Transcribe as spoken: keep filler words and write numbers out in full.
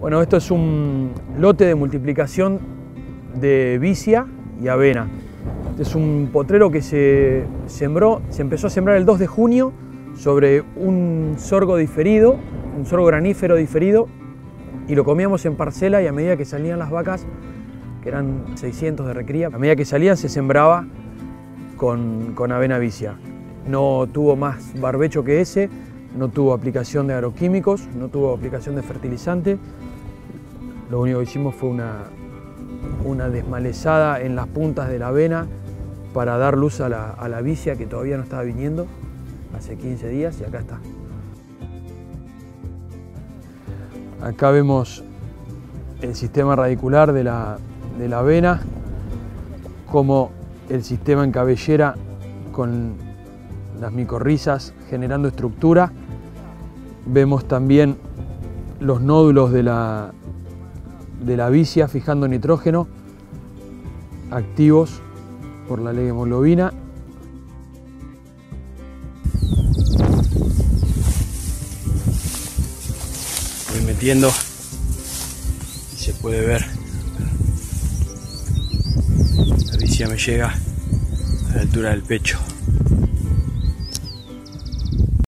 Bueno, esto es un lote de multiplicación de vicia y avena. Este es un potrero que se sembró, se empezó a sembrar el dos de junio sobre un sorgo diferido, un sorgo granífero diferido, y lo comíamos en parcela, y a medida que salían las vacas, que eran seiscientos de recría, a medida que salían se sembraba con, con avena vicia. No tuvo más barbecho que ese, no tuvo aplicación de agroquímicos, no tuvo aplicación de fertilizante. Lo único que hicimos fue una, una desmalezada en las puntas de la avena para dar luz a la, a la vicia, que todavía no estaba viniendo hace quince días, y acá está. Acá vemos el sistema radicular de la, de la avena, como el sistema en cabellera con las micorrizas generando estructura. Vemos también los nódulos de la, de la vicia fijando nitrógeno, activos por la ley de hemoglobina. Voy metiendo y se puede ver. La vicia me llega a la altura del pecho.